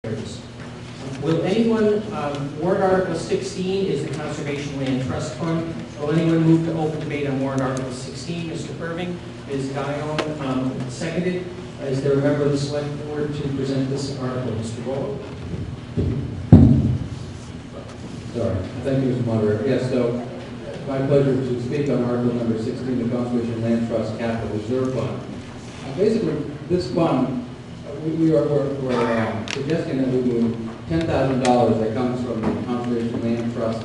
Will anyone, warrant Article 16 is the Conservation Land Trust Fund. Will anyone move to open debate on warrant Article 16? Mr. Irving, Ms. Guyon, seconded. Is there a member of the Select Board to present this article? Mr. Rollo? Sorry. Thank you, Mr. Moderator. Yes, so it's my pleasure to speak on Article number 16, the Conservation Land Trust Capital Reserve Fund. Basically, this fund, we're suggesting that we move $10,000 that comes from the Conservation Land Trust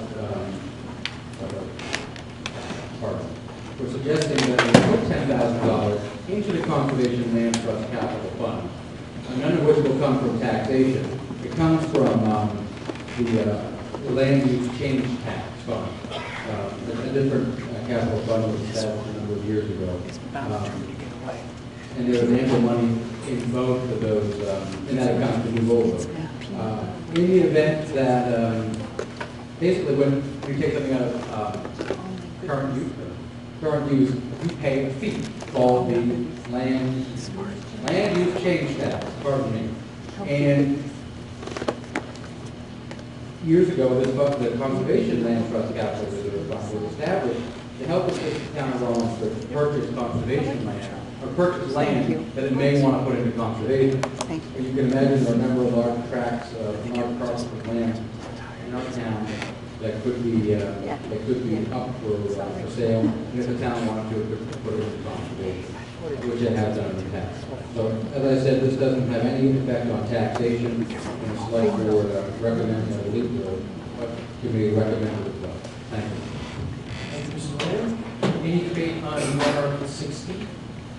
part. We're suggesting that we put $10,000 into the Conservation Land Trust Capital Fund, none of which will come from taxation. It comes from the Land Use Change Tax Fund, a different capital fund was established a number of years ago. And there was ample money in both of those, in that account to move over. In the event that, basically when we take something out of current use, we pay a fee called the Land Use Change Tax, pardon me. And years ago, the Conservation Land Trust Capital Reserve Fund was established to help assist the town of Rollinsford to purchase conservation land, or purchase land that it may want to put into conservation. You can imagine there are a number of large tracts, large parcels of land in our town that could be up for sale, and if the town wanted to, it could put it into conservation, which it has done in the past. So, as I said, this doesn't have any effect on taxation, and the Select Board recommends, the committee recommends it as well. Thank you. Thank you, Mr. Lawyer. Any debate on warrant Article 16?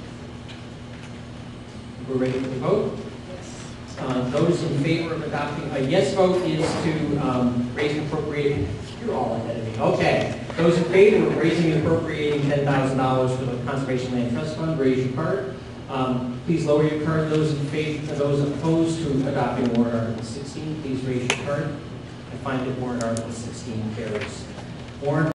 We're ready for the vote? Yes. Those in favor of adopting, a yes vote is to raise and appropriate. You're all ahead of me. Okay. Those in favor of raising and appropriating $10,000 for the Conservation Land Trust Fund, raise your card. Please lower your card. Those in favor, those opposed to adopting warrant Article 16, please raise your card. I find that warrant Article 16 carries. Warrant